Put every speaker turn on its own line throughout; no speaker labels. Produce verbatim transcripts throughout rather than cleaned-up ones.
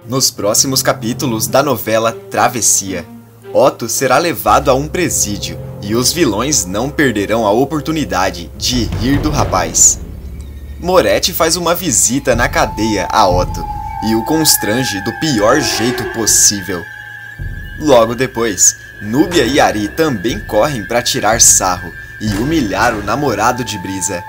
Nos próximos capítulos da novela Travessia, Otto será levado a um presídio e os vilões não perderão a oportunidade de rir do rapaz. Moretti faz uma visita na cadeia a Otto e o constrange do pior jeito possível. Logo depois, Núbia e Ari também correm para tirar sarro e humilhar o namorado de Brisa.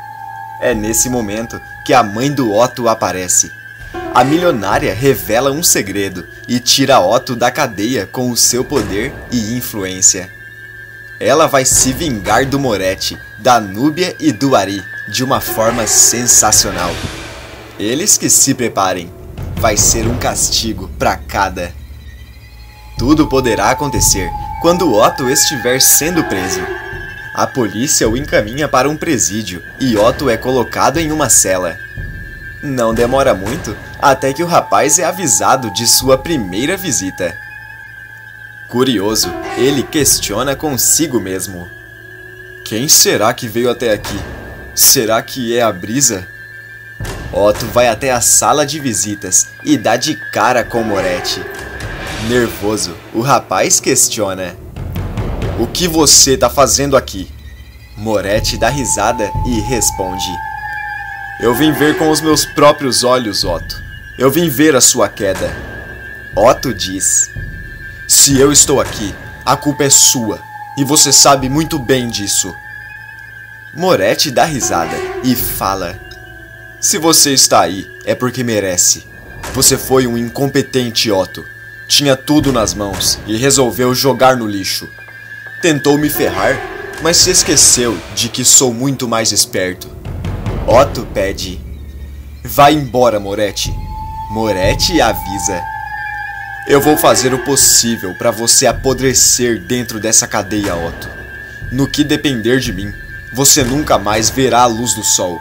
É nesse momento que a mãe do Otto aparece. A milionária revela um segredo e tira Otto da cadeia com o seu poder e influência. Ela vai se vingar do Moretti, da Núbia e do Ari de uma forma sensacional. Eles que se preparem, vai ser um castigo para cada. Tudo poderá acontecer quando Otto estiver sendo preso. A polícia o encaminha para um presídio e Otto é colocado em uma cela. Não demora muito até que o rapaz é avisado de sua primeira visita. Curioso, ele questiona consigo mesmo. Quem será que veio até aqui? Será que é a Brisa? Otto vai até a sala de visitas e dá de cara com Moretti. Nervoso, o rapaz questiona. O que você tá fazendo aqui? Moretti dá risada e responde. Eu vim ver com os meus próprios olhos, Otto. Eu vim ver a sua queda. Otto diz. Se eu estou aqui, a culpa é sua. E você sabe muito bem disso. Moretti dá risada e fala. Se você está aí, é porque merece. Você foi um incompetente, Otto. Tinha tudo nas mãos e resolveu jogar no lixo. Tentou me ferrar, mas se esqueceu de que sou muito mais esperto. Otto pede. Vai embora, Moretti. Moretti avisa. Eu vou fazer o possível para você apodrecer dentro dessa cadeia, Otto. No que depender de mim, você nunca mais verá a luz do sol.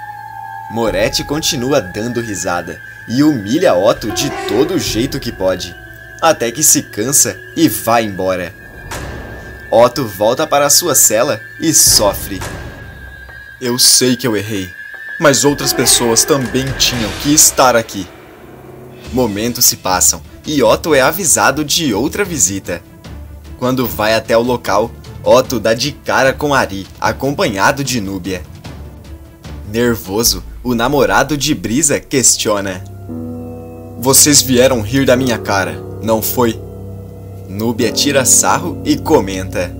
Moretti continua dando risada e humilha Otto de todo jeito que pode, até que se cansa e vai embora. Otto volta para sua cela e sofre. Eu sei que eu errei, mas outras pessoas também tinham que estar aqui. Momentos se passam e Otto é avisado de outra visita. Quando vai até o local, Otto dá de cara com Ari, acompanhado de Núbia. Nervoso, o namorado de Brisa questiona. Vocês vieram rir da minha cara, não foi? Núbia tira sarro e comenta.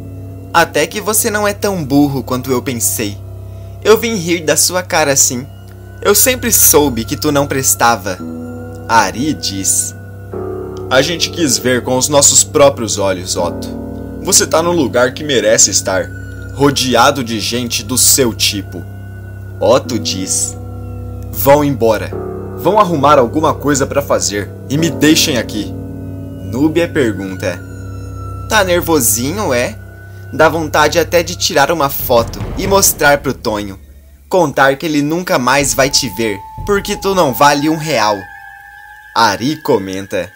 Até que você não é tão burro quanto eu pensei. Eu vim rir da sua cara sim. Eu sempre soube que tu não prestava. Ari diz. A gente quis ver com os nossos próprios olhos, Otto. Você tá no lugar que merece estar, rodeado de gente do seu tipo. Otto diz. Vão embora. Vão arrumar alguma coisa pra fazer e me deixem aqui. Núbia pergunta. Tá nervosinho, é? Dá vontade até de tirar uma foto e mostrar pro Tonho. Contar que ele nunca mais vai te ver, porque tu não vale um real. Ari comenta.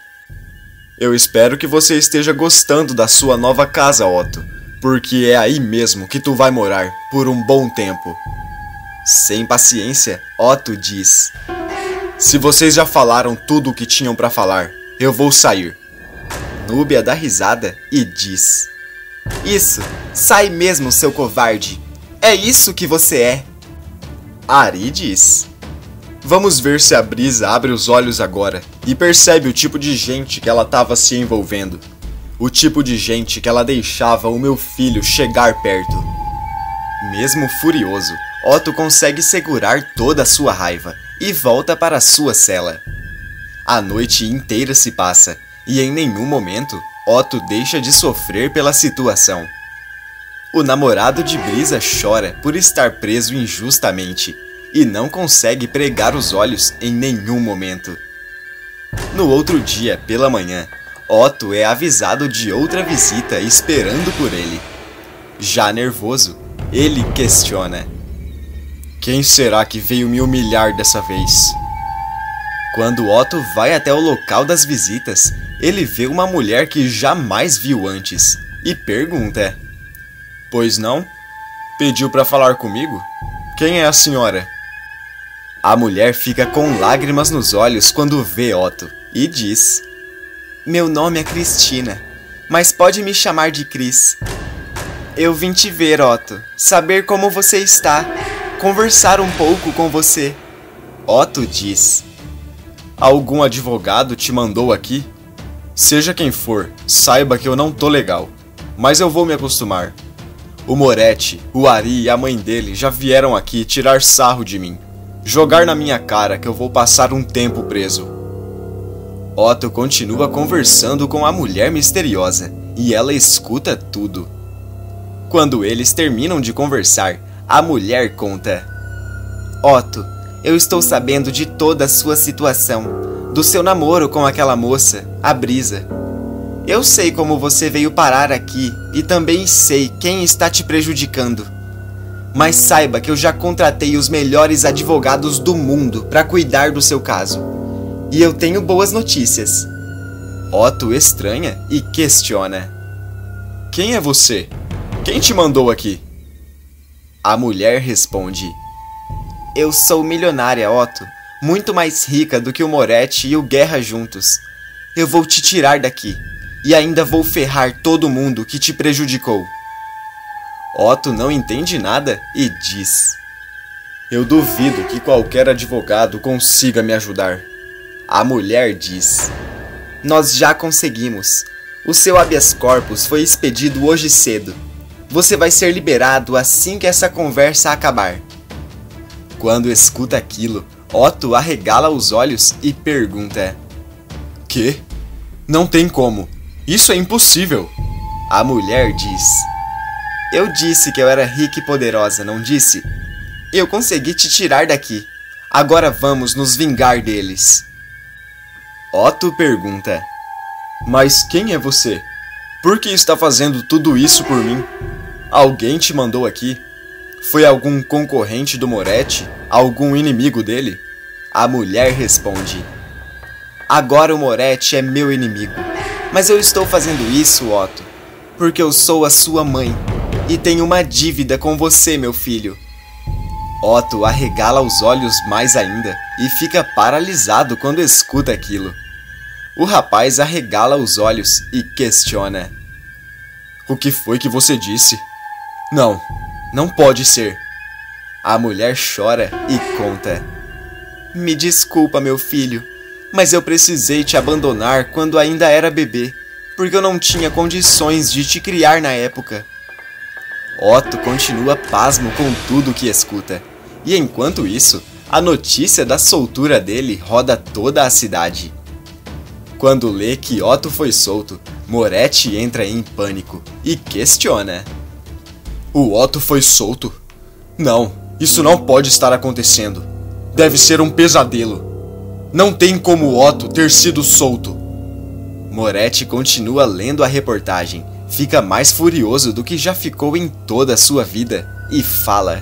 Eu espero que você esteja gostando da sua nova casa, Otto, porque é aí mesmo que tu vai morar por um bom tempo. Sem paciência, Otto diz. Se vocês já falaram tudo o que tinham pra falar, eu vou sair. Núbia dá risada e diz. Isso, sai mesmo, seu covarde. É isso que você é. Ari diz. Vamos ver se a Brisa abre os olhos agora e percebe o tipo de gente que ela estava se envolvendo. O tipo de gente que ela deixava o meu filho chegar perto. Mesmo furioso, Otto consegue segurar toda a sua raiva e volta para sua cela. A noite inteira se passa e em nenhum momento Otto deixa de sofrer pela situação. O namorado de Brisa chora por estar preso injustamente e não consegue pregar os olhos em nenhum momento. No outro dia, pela manhã, Otto é avisado de outra visita esperando por ele. Já nervoso, ele questiona. Quem será que veio me humilhar dessa vez? Quando Otto vai até o local das visitas, ele vê uma mulher que jamais viu antes e pergunta. Pois não? Pediu para falar comigo? Quem é a senhora? A mulher fica com lágrimas nos olhos quando vê Otto e diz: Meu nome é Cristina, mas pode me chamar de Cris. Eu vim te ver, Otto, saber como você está, conversar um pouco com você. Otto diz: Algum advogado te mandou aqui? Seja quem for, saiba que eu não tô legal, mas eu vou me acostumar. O Moretti, o Ari e a mãe dele já vieram aqui tirar sarro de mim, jogar na minha cara que eu vou passar um tempo preso. Otto continua conversando com a mulher misteriosa e ela escuta tudo. Quando eles terminam de conversar, a mulher conta: Otto, eu estou sabendo de toda a sua situação, do seu namoro com aquela moça, a Brisa. Eu sei como você veio parar aqui e também sei quem está te prejudicando. Mas saiba que eu já contratei os melhores advogados do mundo para cuidar do seu caso. E eu tenho boas notícias. Otto estranha e questiona: Quem é você? Quem te mandou aqui? A mulher responde: Eu sou milionária, Otto, muito mais rica do que o Moretti e o Guerra juntos. Eu vou te tirar daqui, e ainda vou ferrar todo mundo que te prejudicou. Otto não entende nada e diz: Eu duvido que qualquer advogado consiga me ajudar. A mulher diz: Nós já conseguimos. O seu habeas corpus foi expedido hoje cedo. Você vai ser liberado assim que essa conversa acabar. Quando escuta aquilo, Otto arregala os olhos e pergunta: Que? Não tem como. Isso é impossível. A mulher diz: Eu disse que eu era rica e poderosa, não disse? Eu consegui te tirar daqui. Agora vamos nos vingar deles. Otto pergunta: Mas quem é você? Por que está fazendo tudo isso por mim? Alguém te mandou aqui? Foi algum concorrente do Moretti? Algum inimigo dele? A mulher responde: Agora o Moretti é meu inimigo. Mas eu estou fazendo isso, Otto, porque eu sou a sua mãe e tenho uma dívida com você, meu filho. Otto arregala os olhos mais ainda e fica paralisado quando escuta aquilo. O rapaz arregala os olhos e questiona: O que foi que você disse? Não, não pode ser. A mulher chora e conta: Me desculpa, meu filho, mas eu precisei te abandonar quando ainda era bebê, porque eu não tinha condições de te criar na época. Otto continua pasmo com tudo que escuta, e enquanto isso, a notícia da soltura dele roda toda a cidade. Quando lê que Otto foi solto, Moretti entra em pânico e questiona: O Otto foi solto? Não, isso não pode estar acontecendo. Deve ser um pesadelo. Não tem como Otto ter sido solto. Moretti continua lendo a reportagem, fica mais furioso do que já ficou em toda a sua vida e fala: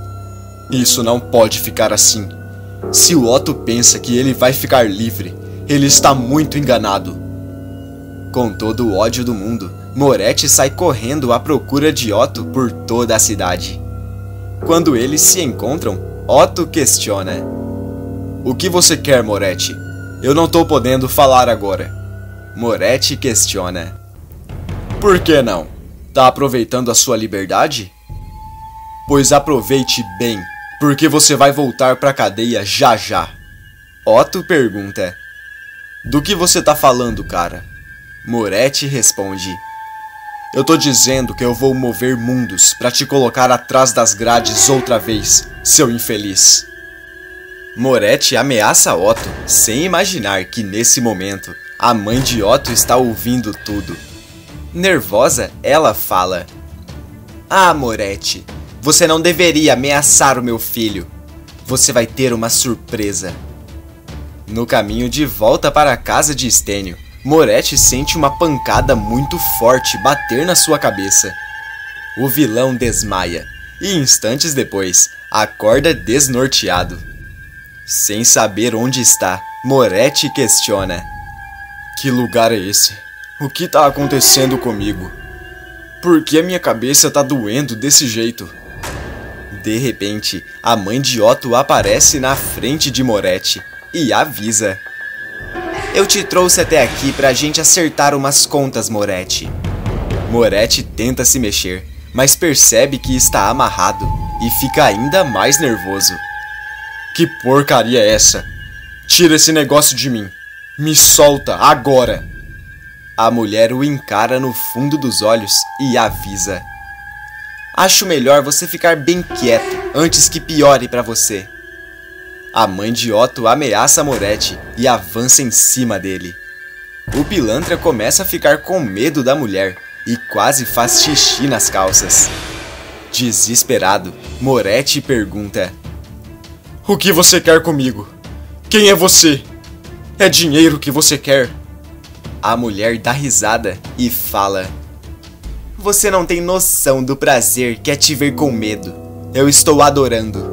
Isso não pode ficar assim. Se o Otto pensa que ele vai ficar livre, ele está muito enganado. Com todo o ódio do mundo, Moretti sai correndo à procura de Otto por toda a cidade. Quando eles se encontram, Otto questiona: O que você quer, Moretti? Eu não tô podendo falar agora. Moretti questiona: Por que não? Tá aproveitando a sua liberdade? Pois aproveite bem, porque você vai voltar pra cadeia já já. Otto pergunta: Do que você tá falando, cara? Moretti responde: Eu tô dizendo que eu vou mover mundos pra te colocar atrás das grades outra vez, seu infeliz. Moretti ameaça Otto, sem imaginar que nesse momento a mãe de Otto está ouvindo tudo. Nervosa, ela fala: Ah, Moretti, você não deveria ameaçar o meu filho. Você vai ter uma surpresa. No caminho de volta para a casa de Stênio, Moretti sente uma pancada muito forte bater na sua cabeça. O vilão desmaia e instantes depois acorda desnorteado. Sem saber onde está, Moretti questiona: Que lugar é esse? O que tá acontecendo comigo? Por que a minha cabeça tá doendo desse jeito? De repente, a mãe de Otto aparece na frente de Moretti e avisa: "Eu te trouxe até aqui pra gente acertar umas contas, Moretti." Moretti tenta se mexer, mas percebe que está amarrado e fica ainda mais nervoso. "Que porcaria é essa? Tira esse negócio de mim. Me solta agora." A mulher o encara no fundo dos olhos e avisa: "Acho melhor você ficar bem quieto antes que piore pra você." A mãe de Otto ameaça Moretti e avança em cima dele. O pilantra começa a ficar com medo da mulher e quase faz xixi nas calças. Desesperado, Moretti pergunta: "O que você quer comigo? Quem é você? É dinheiro que você quer?" A mulher dá risada e fala: "Você não tem noção do prazer que é te ver com medo. Eu estou adorando."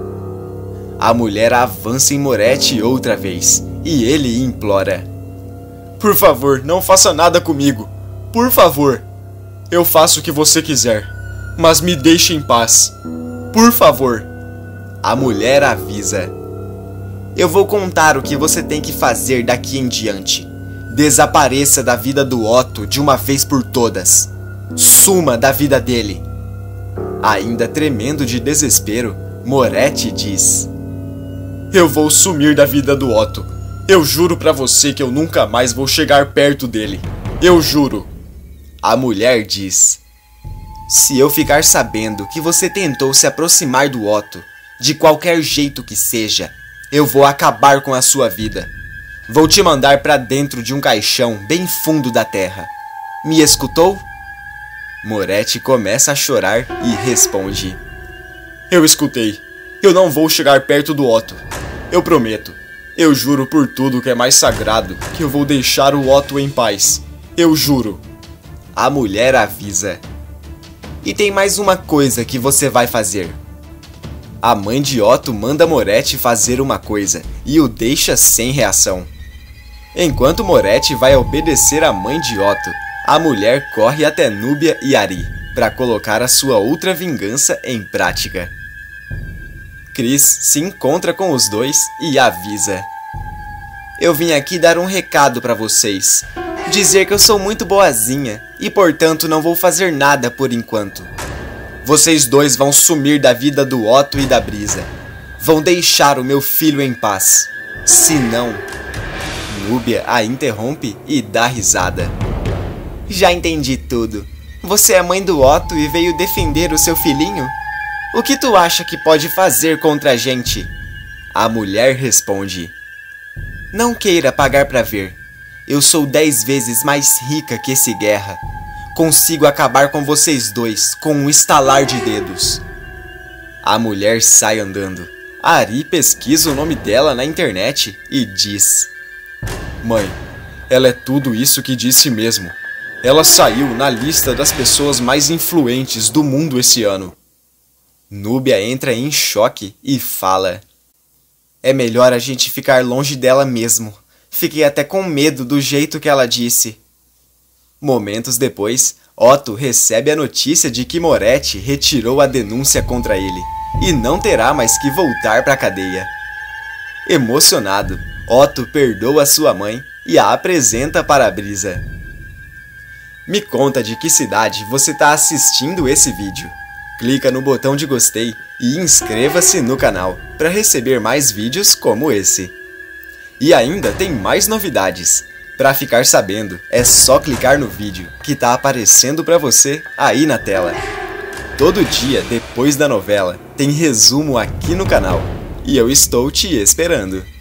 A mulher avança em Moretti outra vez e ele implora: "Por favor, não faça nada comigo. Por favor. Eu faço o que você quiser, mas me deixe em paz. Por favor." A mulher avisa: "Eu vou contar o que você tem que fazer daqui em diante. Desapareça da vida do Otto de uma vez por todas. Suma da vida dele." Ainda tremendo de desespero, Moretti diz: "Eu vou sumir da vida do Otto. Eu juro pra você que eu nunca mais vou chegar perto dele. Eu juro." A mulher diz: "Se eu ficar sabendo que você tentou se aproximar do Otto, de qualquer jeito que seja, eu vou acabar com a sua vida. Vou te mandar pra dentro de um caixão bem fundo da terra. Me escutou?" Moretti começa a chorar e responde: "Eu escutei. Eu não vou chegar perto do Otto. Eu prometo. Eu juro por tudo que é mais sagrado que eu vou deixar o Otto em paz. Eu juro." A mulher avisa: "E tem mais uma coisa que você vai fazer." A mãe de Otto manda Moretti fazer uma coisa e o deixa sem reação. Enquanto Moretti vai obedecer à mãe de Otto, a mulher corre até Núbia e Ari para colocar a sua outra vingança em prática. Chris se encontra com os dois e avisa: "Eu vim aqui dar um recado para vocês. Dizer que eu sou muito boazinha e, portanto, não vou fazer nada por enquanto. Vocês dois vão sumir da vida do Otto e da Brisa. Vão deixar o meu filho em paz. Se não..." Núbia a interrompe e dá risada: "Já entendi tudo. Você é mãe do Otto e veio defender o seu filhinho? O que tu acha que pode fazer contra a gente?" A mulher responde: "Não queira pagar pra ver. Eu sou dez vezes mais rica que esse Guerra. Consigo acabar com vocês dois com um estalar de dedos." A mulher sai andando. Ari pesquisa o nome dela na internet e diz: "Mãe, ela é tudo isso que disse mesmo. Ela saiu na lista das pessoas mais influentes do mundo esse ano." Núbia entra em choque e fala: "É melhor a gente ficar longe dela mesmo. Fiquei até com medo do jeito que ela disse." Momentos depois, Otto recebe a notícia de que Moretti retirou a denúncia contra ele e não terá mais que voltar para a cadeia. Emocionado, Otto perdoa sua mãe e a apresenta para a Brisa. Me conta de que cidade você está assistindo esse vídeo. Clica no botão de gostei e inscreva-se no canal para receber mais vídeos como esse. E ainda tem mais novidades. Para ficar sabendo, é só clicar no vídeo que está aparecendo para você aí na tela. Todo dia depois da novela tem resumo aqui no canal e eu estou te esperando.